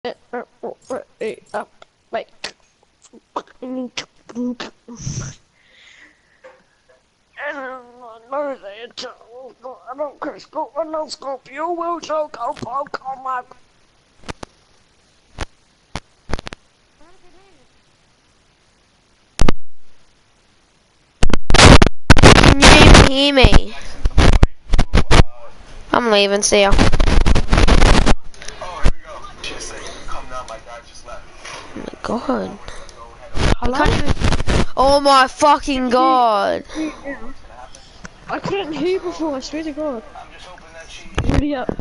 Like, I don't Crisco and no Scorpio will choke out Pokemon. Can you even hear me? I'm leaving, see ya. Oh my god. Hello? Oh my fucking god. I couldn't hear you before, I swear to God. Really up.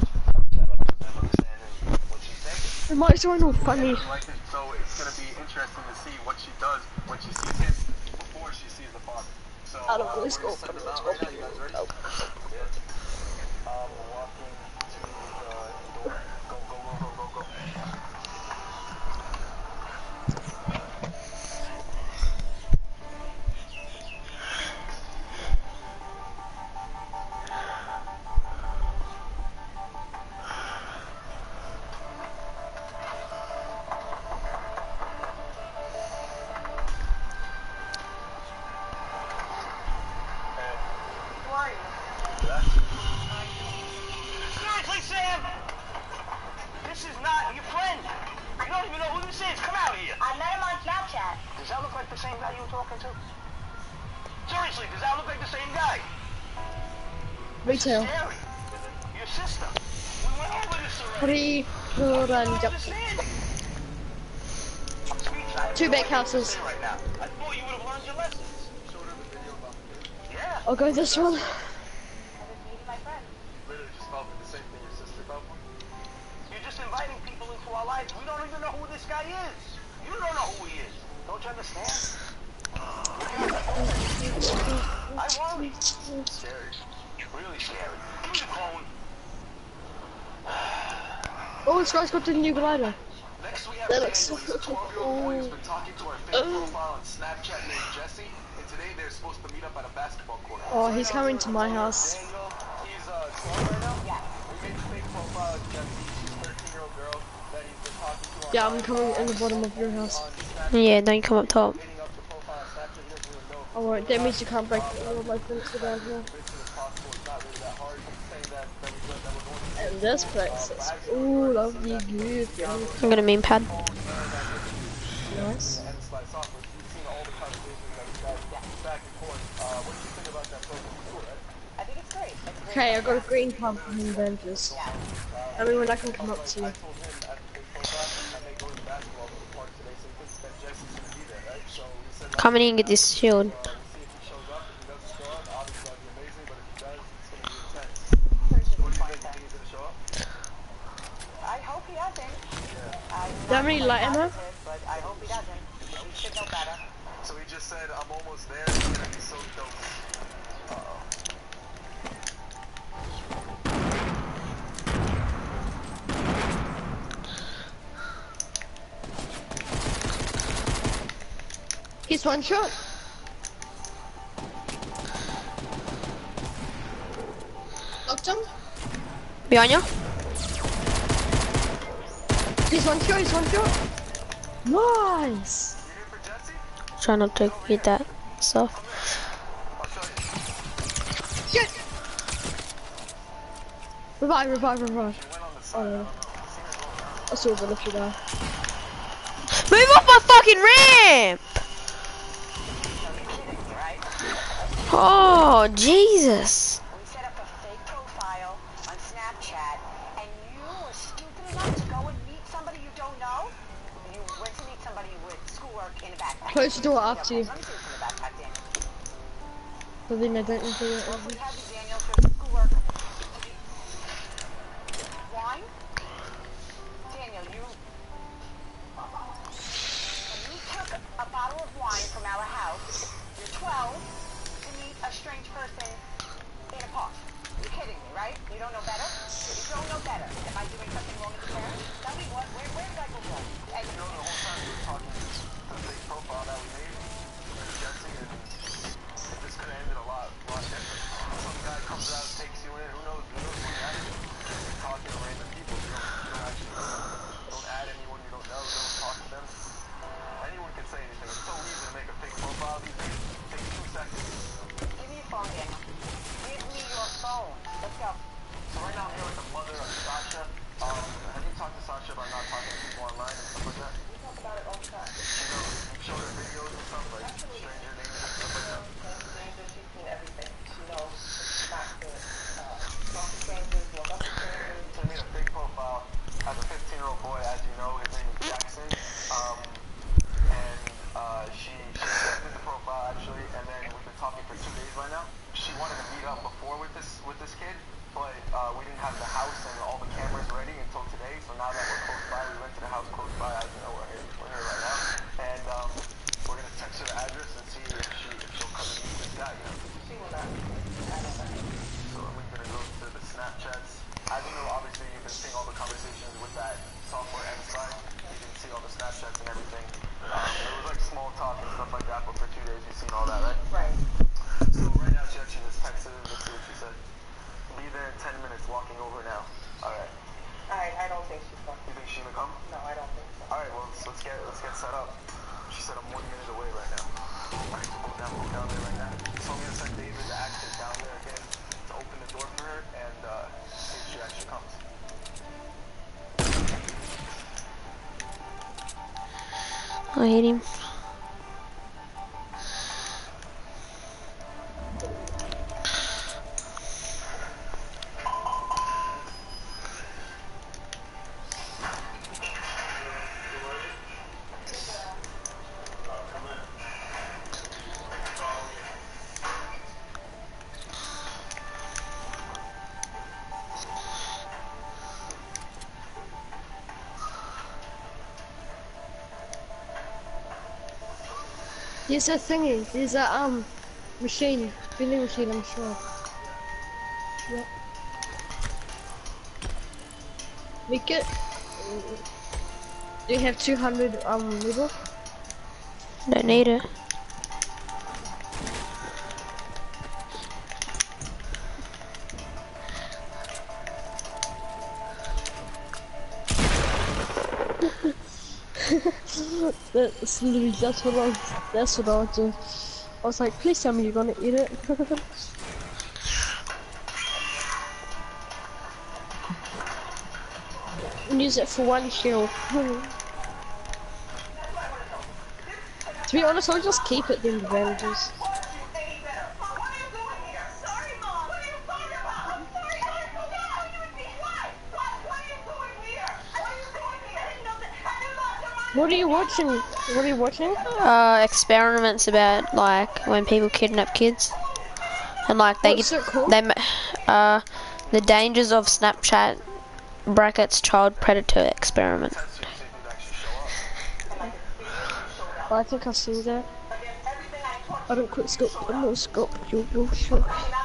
It might sound all funny. So it's gonna be interesting to see what she does when she sees him before she sees the father. So I don't really we're scope, just but sending them let's out go. right now. You guys ready? Nope. Yeah. Walking to the door. Go. Seriously, Sam? This is not your friend. You don't even know who this is. Come out here. I met him on Snapchat. Does that look like the same guy you were talking to? Seriously, does that look like the same guy? Retail. Scary. Your sister. We went over this already. Pretty good and I jump. understand. I'm speechless. I have Two no big idea what to houses. say right now. I thought you would have learned your lessons. Yeah. I'll go this one. I was meeting my friend. Literally just felt the same thing your sister felt. You're just inviting people into our lives. We don't even know who this guy is. You don't know who he is. Don't you understand? I worry. Scary. Really scary. Give me the phone. Oh, this guy's got the new glider. Next we have That Daniel. looks so He's a 12-year-old boy who's been talking to our fake cool. profile on Snapchat named Jesse, and today they're supposed to meet up at a basketball court. Oh, he's coming to my house. Daniel, he's 12 right now? Yeah. We made a fake profile of Jesse. She's a 13-year-old girl that he's been talking to on Yeah, I'm coming in the bottom of your house. Yeah, don't come up top. hitting up the profile on Snapchat. He doesn't even know if Alright, that means you can't break all of my fence down here. it's possible. It's not really that hard. He's saying that we're going to And this place is full of the good. I'm gonna meme pad. Nice. and slice off. We've seen all the conversations that we've had back and forth. What do you think about that program? It's cool, right? I think it's great. It's great. Okay, I got a green pump from the Avengers. I mean, when I can come up to you. I told him at the fake profile I may go to the basketball park today, so he thinks that Jesse's going to be there, right? So we said, Come in and get this shield. we'll see if he shows up. If he doesn't show up, obviously that'd be amazing, but if he does, it's going to be intense. What do you think? You think he's going to show up? I hope he doesn't. Do you have any light ammo? But I hope he doesn't. He should know better. So he just said, I'm almost there. It's going to be so dope. He's one shot. Knocked him. Behind you? He's one shot, he's one shot. Nice. You here for Jesse? Try not to get that stuff. I'll show you. Shit. Revive. He went on the side. Oh, no. I saw the lift you there. Move off my fucking ramp! Right? Oh, Jesus. We set up a fake profile on Snapchat, and you were stupid enough to go and meet somebody you don't know. You went to meet somebody with schoolwork in a backpack. Close the door after you. Let me see what's in the backpack, Daniel. But then I don't need to do it. We have you, Daniel, for schoolwork. Wine? Daniel, you took a bottle of wine from our house. You're 12 to meet a strange person in a park. You're kidding me, right? You don't know better? You don't know better. Am I doing something wrong as a parent? Tell me what, where did I go wrong? And You know, the whole time we were talking to the fake profile that we made with Jesse, and this could have ended a lot different. Some stuff like that, but for 2 days you've seen all that, right? Right. So right now she actually just texted him. Let's see what she said. Be there in 10 minutes, walking over now. Alright. I don't think she's going. You think she's gonna come? No, I don't think so. Alright, well let's get set up. She said I'm 1 minute away right now. Alright, we'll go down there right now. So I'm gonna send David the actor down there again to open the door for her and see if she actually comes. I hate him. There's a thingy, there's a machine, vending machine, I'm sure. Yep. Make it. Do you have 200 level? Don't need it. That's literally that's what I would do. I was like, please tell me you're gonna eat it. And use it for one kill. To be honest, I'll just keep it then the bandages. What are you watching? What are you watching? Experiments about like when people kidnap kids, and like they What's it called? the dangers of Snapchat brackets child predator experiment. Oh, I think I've seen that. I don't quit scope. I'm no scope. You bullshit.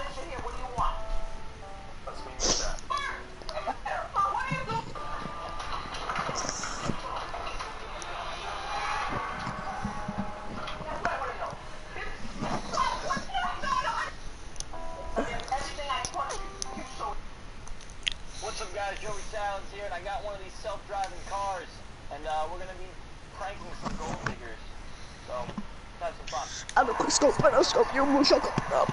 What's up, guys? Joey Silence here, and I got one of these self-driving cars, and we're gonna be pranking some gold diggers. So, have some fun. I don't quit scope. I don't scope. You bullshit. You wanna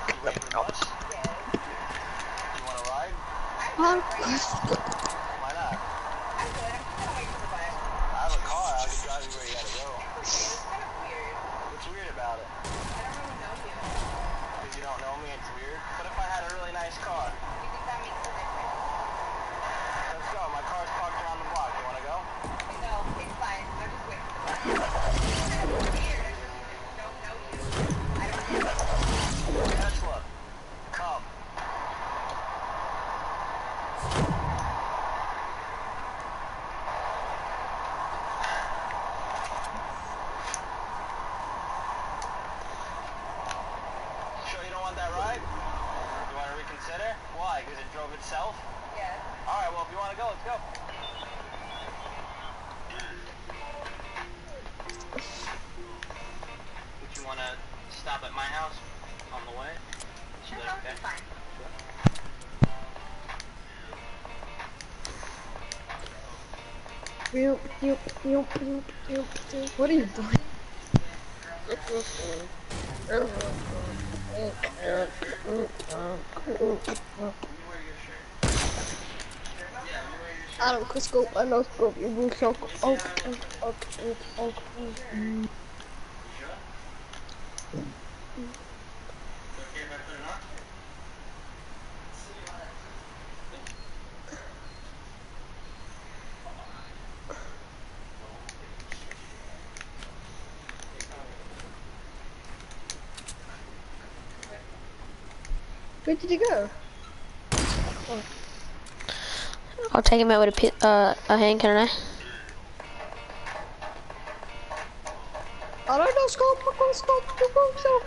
ride? Huh? Why not? I have a car. I can drive you where you gotta go. What's weird about it? Because you don't know me, it's weird. What if I had a really nice car? Let's go. My car's parked around the block. You wanna go? Tesla, come. Sure you don't want that ride? You want to reconsider? Why? Because it drove itself? Yes. Alright, well if you want to go, let's go. Would you want to stop at my house on the way? Sure, Is that that's fine. What are you doing? I don't quit scope. I know scope. You bullshit. Oh. Where did you go? I'll take him out with a hand cannon. I don't know scope. I can't scope. You bullshit.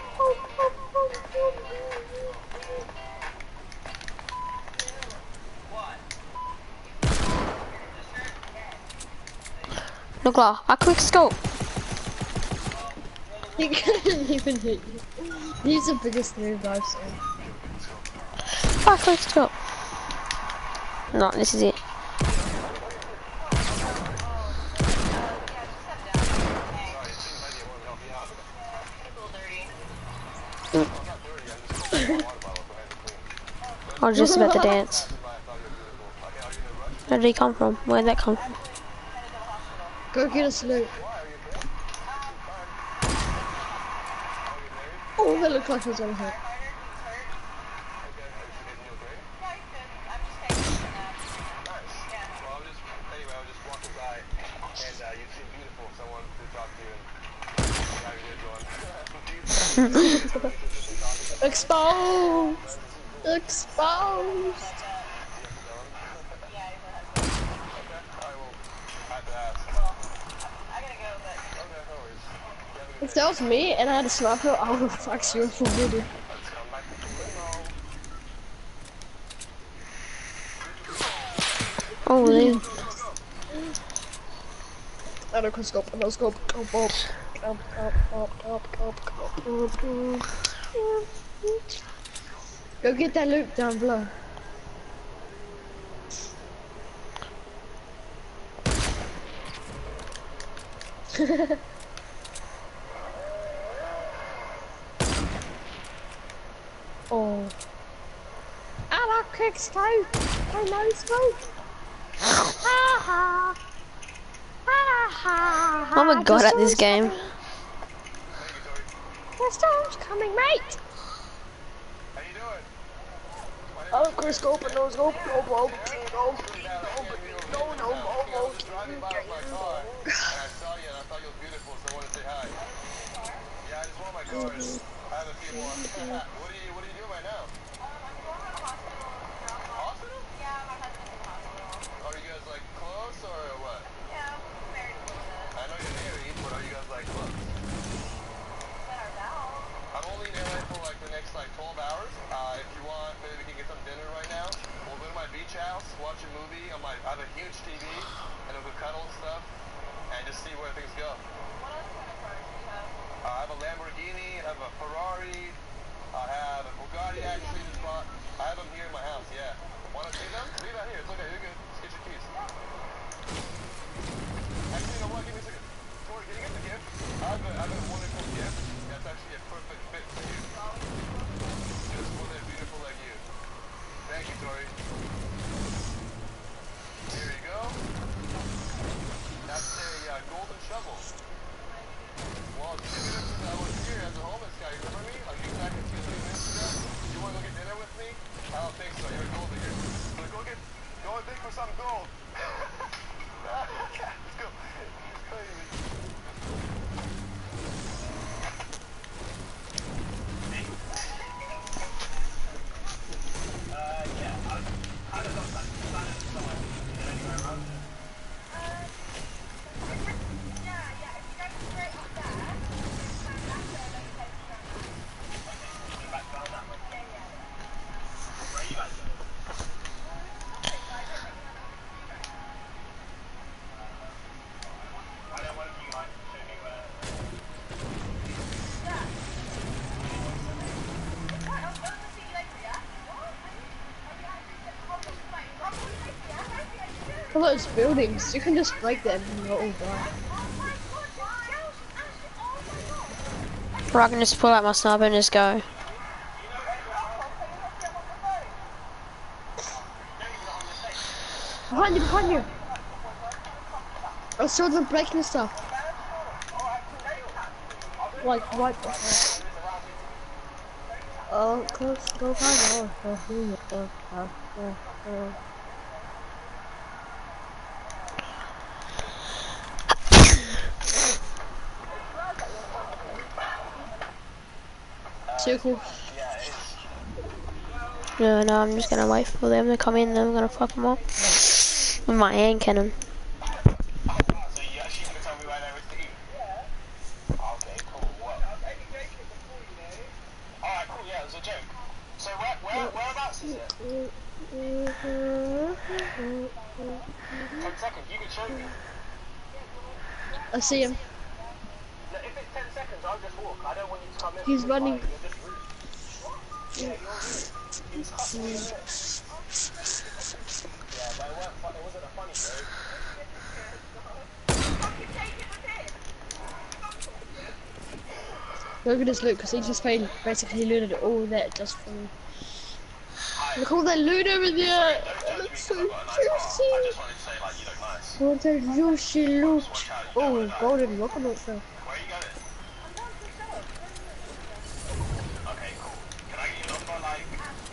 Look, I quick scope. He couldn't even hit you. He's the biggest noob I've seen. Fuck, let's go. No, this is it. I was just about to dance. Where did he come from? Where did that come from? Go get us loot. Oh, that looked like he was gonna hit. Exposed! Exposed! If that was me and I had a sniper, I would have actually went for voodoo. Oh, dude. I don't scope, I don't scope, Go get that loot down below. Oh. I like quick scope. I know scope. Ha ha. Ha ha. I'm a god at this game. The storm's coming, mate. How you doing? Oh, Chris, go open those, go, go, go, go, go, Driving by with my car, and I saw you, and I thought you were beautiful, so I wanted to say hi. Yeah, I just want my cars. I have a few more. What are you doing right now? Hospital? Yeah, my husband's in the hospital. Are you guys like close or what? Yeah, we're married to Lisa. I know you're married, but are you guys like close? Set our vows. I'm only in LA for like the next like 12 hours. If you want, maybe we can get some dinner right now. We'll go to my beach house, watch a movie. I have a huge TV, and we'll cuddle and stuff, and just see where things go. What else kind of cars do you have? I have a Lamborghini, I have a Ferrari, I have a Bugatti actually just bought. I have them here in my house, yeah. Want to see them? Leave that here, it's okay, you're good. Just get your keys. Actually, you know what? Give me a second. Tori, can you get the gift? I have a wonderful gift that's actually a perfect fit for you. Just women beautiful like you. Thank you, Tori. Here you go. That's a golden shovel. Well, I was here as a homeless guy, you remember me? Like exactly 2-3 minutes ago? You want to go get dinner with me? I don't think so, you're a gold digger. So go and dig for some gold. Let's go. It's crazy. All those buildings, you can just break them and they'll all die. Or I can just pull out my sniper and just go. Behind you, behind you! I saw them breaking stuff. Like, right behind. Oh, close, go find Too cool. No, I'm just gonna wait for them to come in and I'm gonna fuck them up with my hand cannon. So you actually gonna tell me right now to eat? Yeah. Okay, cool. What? Alright, cool, yeah, it was a joke. So whereabouts is it? 10 seconds, you can show me. I see him. If it's 10 seconds, I'll just walk. come in. He's running. You're just rude. Yeah, you're rude. He's hustling in. Yeah, but it wasn't a funny joke. Look at this loot, because he just basically looted all that just for me. Look all that loot over there! It looks so juicy! I just wanted to say, like, you look nice. What a juicy loot! Oh, golden rocket launcher. Where are you going? Okay, cool. Can I get your number, like...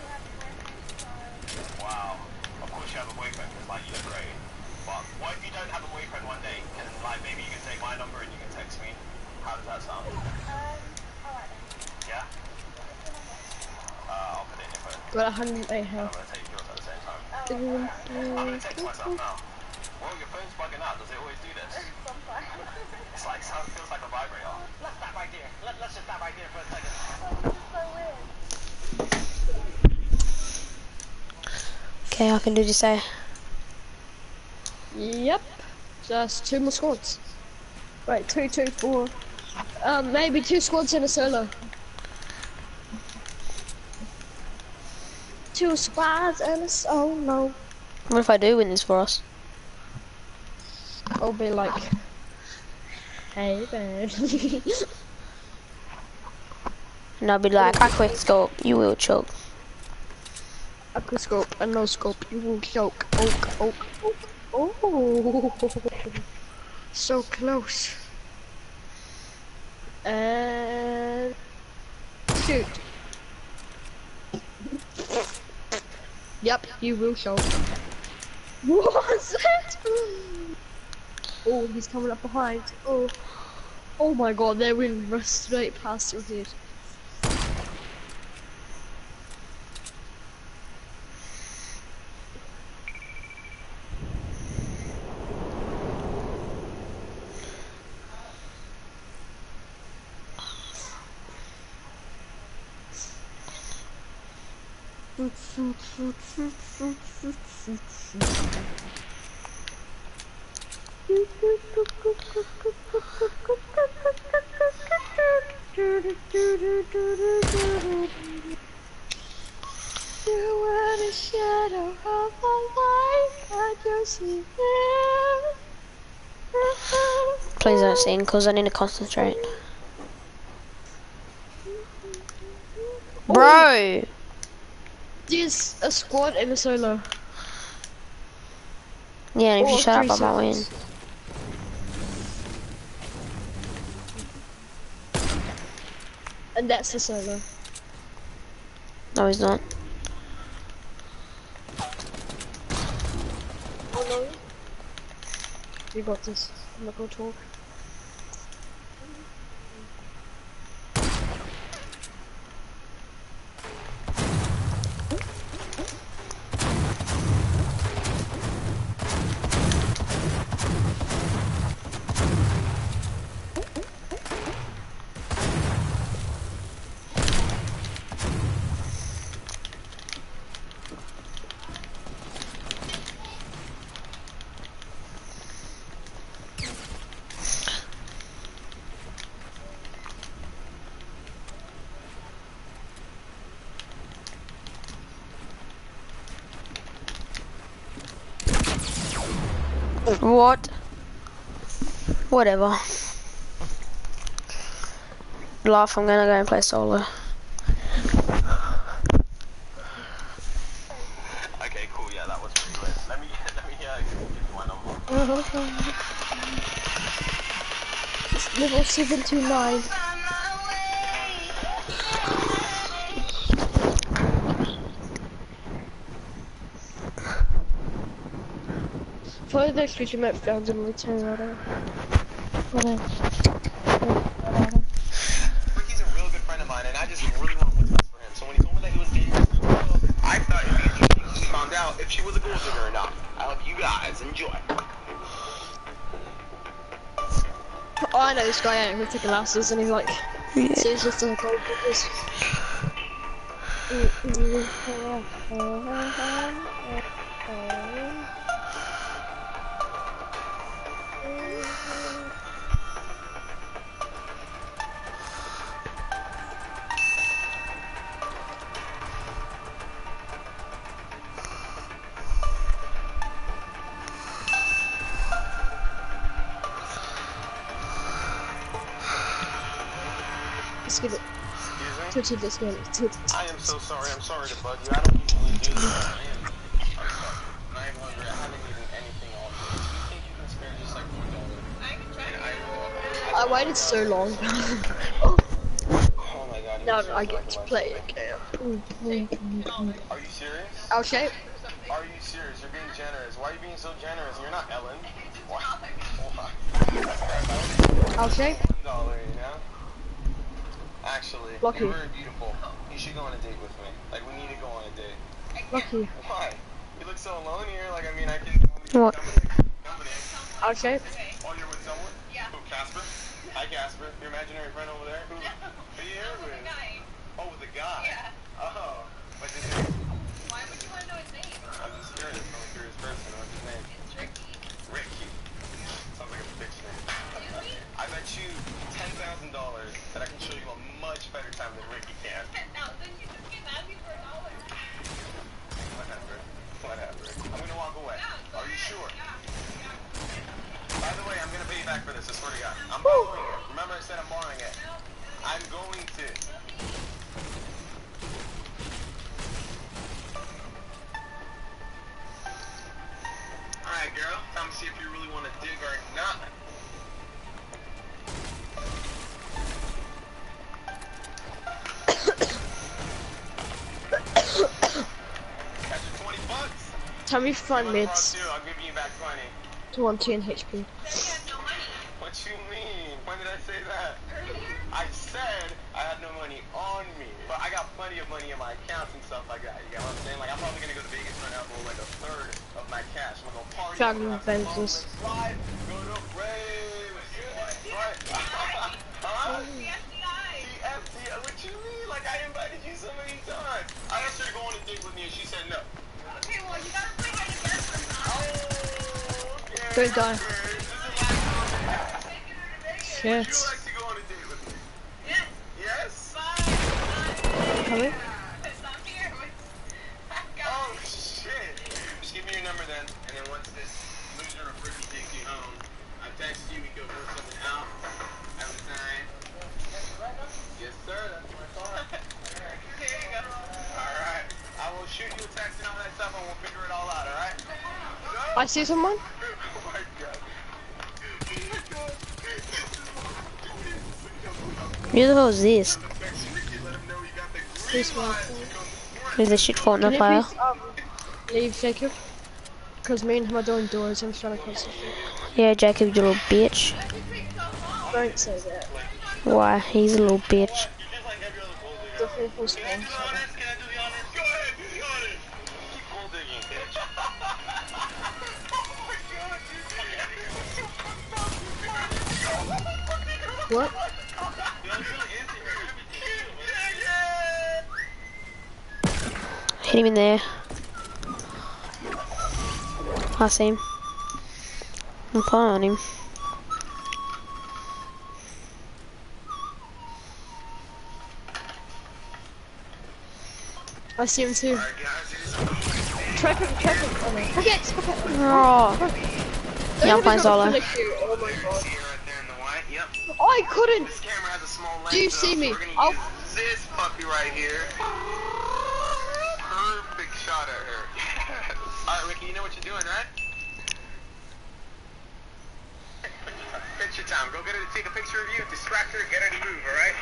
Wow. Of course you have a boyfriend, because, like, you look great. But what if you don't have a boyfriend one day? Can, like, maybe you can take my number and you can text me? How does that sound? Yeah? I'll put it in your phone. Got 108 I'm health. gonna take yours at the same time. I'm gonna text myself now. Well, your phone's bugging out. Does it always do this? It's like, feels like a vibrator. Let's stop right there. Let's just stop right there for a second. Okay, how can did you say? Yep. Just 2 more squads. Right, 2, 2, 4. Maybe 2 squads in a solo. 2 squads and a solo. What if I do win this for us? I'll be like, hey man. And I'll be like, I quick scope, you will choke. Aqua scope and no scope, you will choke. Oh. So close. And shoot. Yep, you will choke. What's that? Oh, he's coming up behind. Oh my god, they will rush straight past your head. You were the shadow of my life, I just see you. Please don't sing, because I need to concentrate. Bro! There's a squad and a solo. Yeah, and if you Or shut up, 3 I might win. seconds. And that's the solo. No, he's not. Oh no. You got this. I'm not gonna talk. What? Whatever. Laugh, I'm gonna go and play solo. Okay, cool. Yeah, that was pretty lit. Let me give you my number. It's level 729. Follow the exclusion map down and return radar. Ricky's a real good friend of mine, and I just really want what's best for him. So when he told me that he was dating this girl, I thought it'd be interesting to find out if she was a gold digger or not. I hope you guys enjoy. Oh, I know this guy out with the glasses, and he's like, seriously, just a gold diggers. Let's get it. Excuse me? Let's get it. I am so sorry. I'm sorry to bug you. I don't usually do this. I'm sorry. And I am hungry. I haven't eaten anything all day. Do you think you can spare just like $4? I can try. And I will. I waited so long. Oh my god. Now you're I so get to fucking play much. again. Are you serious? I'll shape. Are you serious? You're being generous. Why are you being so generous? You're not Ellen. Why? I'll shape. $1, you know? Actually, Lucky. you're very beautiful. You should go on a date with me. Like, we need to go on a date. Lucky. Why? You look so alone here. Like, I mean, I can only What? company. I'll shape. Oh, you're with someone? Yeah. Who, Casper? Hi, Casper. Your imaginary friend over there? Who are you here with? Oh, with a guy? Yeah. Oh. What's his name? Why would you want to know his name? I'm just curious. I'm a curious person. What's his name? It's Ricky. Ricky. Sounds like a bitch name. I bet you $10,000 that I can show you a much better time than Ricky can. $10,000? You just came at me for $1. Whatever. Whatever. I'm gonna walk away. Are you sure? By the way, I'm gonna pay you back for this. I swear to God. I'm borrowing it. Remember, I said I'm borrowing it. I'm going to. Alright, girl. Time to see if you really want to dig or not. Catch your $20. Tell me find You want mids. to I'll give you back 20. To 110 HP. What you mean? When did I say that? I said I had no money on me, but I got plenty of money in my accounts and stuff like that. You get what I'm saying? Like, I'm probably gonna go to Vegas right now for like a third of my cash. I'm gonna go party. Found I'm gonna have some Benzos. fun, go to raves. Right? Huh? CFCI. What you mean? Like, I invited you so many times. I asked her to go on a date with me and she said no. Okay, well, you gotta play hide and get first. Oh, okay. Don't die. Would you Shit. like to go on a date with me? Yes. Yes? Coming? I'm here. Oh, shit. Just give me your number then, and then once this loser of Ricky takes you home, I text you, we go work something out. Have a time. Yes, sir. That's my car. Here you go. Alright. I will shoot you a text and all that stuff, and we'll figure it all out, alright? I see someone. Oh my god. Oh my god. Who the hell is this? Text Ricky, let him know you got the green This one. light to come Who's the shit Can Fortnite you player? please leave, Jacob? Because me and him are doing doors. I'm trying to concentrate. Yeah, Jacob, you little bitch. Don't say that. Why? He's a little bitch. You're just like every other gold digger. The thing was Can I do the honors? Can I do the honors? Go ahead, do the honors. Keep gold digging, bitch. Oh my god, What? Hit him in there. I see him. I'm following him. I see him too. Alright guys, Traffic. Oh no. Forget. Oh. Yeah, I'm playing solo. Oh my god. see it right there in the white? Yep. Oh, I couldn't. This camera has a small lens. Do you though, see so me? We're gonna I'll- use this puppy right here. Perfect shot at her. Alright, Ricky, you know what you're doing, right? Picture time. Go get her to take a picture of you, distract her, get her to move, alright?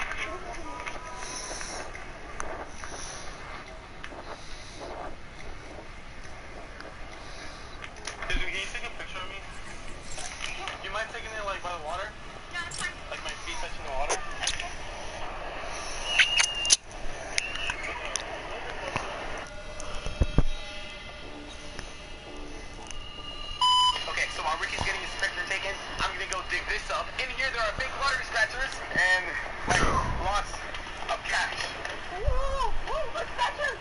Can you take a picture of me? You mind taking it like by the water? Yeah, it's fine. Like my feet touching the water? Okay, so while Ricky's getting his picture taken, I'm gonna go dig this up. In here there are big water scratchers and like lots of cash. Woo! Woo! Let's scratch her!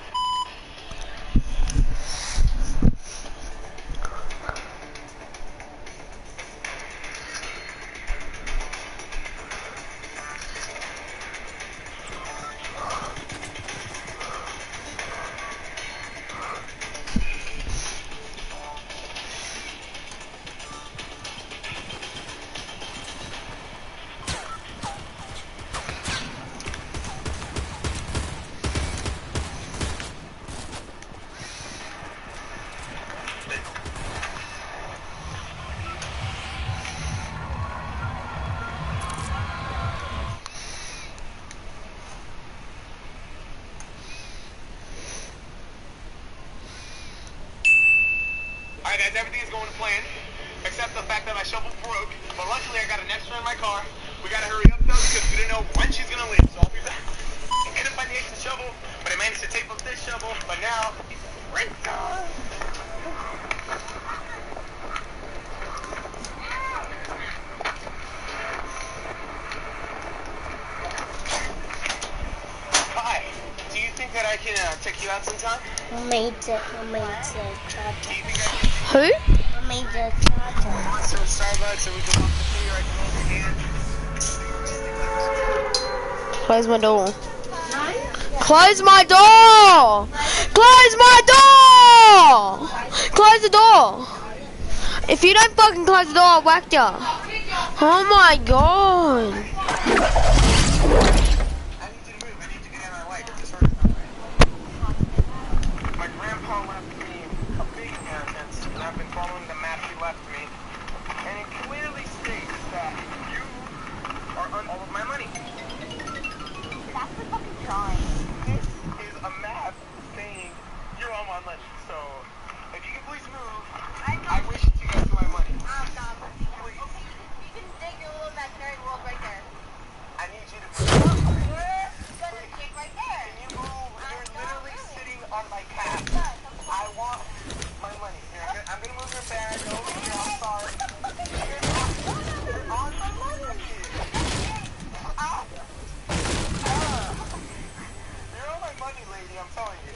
guys, everything is going to plan, except the fact that my shovel broke. But luckily, I got an extra in my car. We gotta hurry up though because we didn't know when she's gonna leave. So I'll be back. I couldn't find the extra shovel, but I managed to tape up this shovel. But now, it's time. Hi. Do you think that I can take you out sometime? Major Do charger. you think I can? Who? Major charger. So Starbucks, so we can walk the food, or I can hold your hand. Close my door. Close my door! Close my door! Close the door! If you don't fucking close the door, I'll whack ya. Oh my god. I need you to move. I need you to get out of my way. This hurts my way. My grandpa left me a big inheritance, and I've been following the map he left me. And it clearly states that you are on all of my money. That's the fucking drawing. This is a map saying you're on my money. So, if you can please move, I wish to get to my money. Please. You can dig your little imaginary world right there. I need you to Gonna dig right there. Can you move? You're literally sitting on my path. I want my money. Here, I'm gonna move your bag over here. I'm sorry. You're on my money. You're on my money, lady. I'm telling you.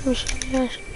Yes.